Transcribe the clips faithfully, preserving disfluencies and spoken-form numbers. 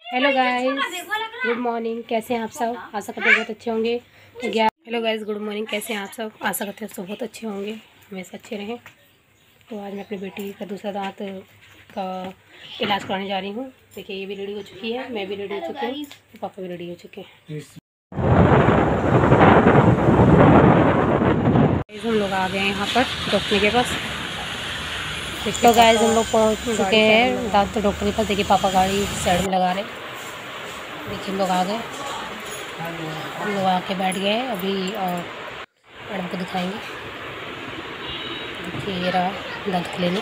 Hello guys, good morning. कैसे हैं आप सब? आशा करते हैं बहुत अच्छे होंगे। तो क्या हेलो गाइस, गुड मॉर्निंग। कैसे हैं आप सब? आशा करते हैं सब बहुत अच्छे होंगे, हमेशा अच्छे रहें। तो आज मैं अपनी बेटी का दूसरा दांत का इलाज कराने जा रही हूँ। देखिए, ये भी रेडी हो चुकी है, मैं भी रेडी हो चुकी हूँ, तो पापा भी रेडी हो चुके हैं। हम लोग आ गए हैं यहाँ पर डॉक्टर के पास। तो गाइस, हम लोग पहुँच चुके हैं दांत डॉक्टर के पास। देखिए, पापा गाड़ी साइड में लगा रहे। देखिए, हम लोग आ गए, हम लोग आके बैठ गए अभी और मैडम को दिखाएंगे। देखिए, ये रहा दंत क्लिनिक।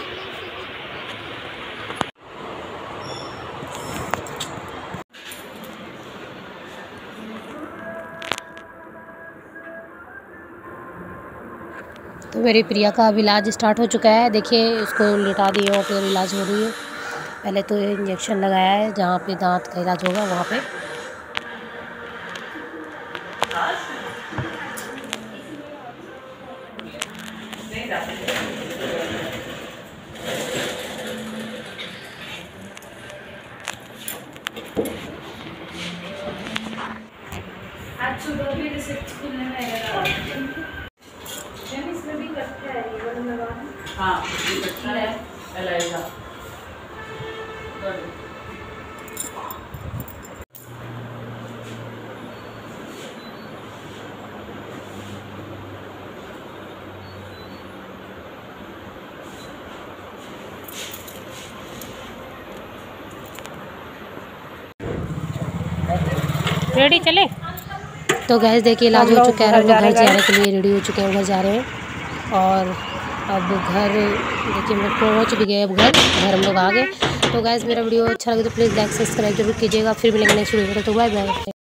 तो मेरी प्रिया का अब इलाज स्टार्ट हो चुका है। देखिए, उसको लिटा दिए और फिर इलाज हो रही है। पहले तो इंजेक्शन लगाया है जहाँ पे दांत का इलाज होगा वहाँ पे। आज सुबह भी रिसेप्ट खुलने में इसमें भी कटता है, ये वाला लगा। हाँ, ये कटता है एलाइजा। रेडी चले। तो गैस देखिए, इलाज हो चुका है। हम लोग घर जाने के लिए रेडी हो चुके हैं, घर जा रहे हैं। और अब घर देखिए, हम लोग पहुँच भी गए। अब घर घर हम लोग आ गए। तो गैस, मेरा वीडियो अच्छा लगे तो प्लीज़ लाइक सब्सक्राइब जरूर कीजिएगा। फिर मिलेंगे नेक्स्ट वीडियो में। तो बाय बाय।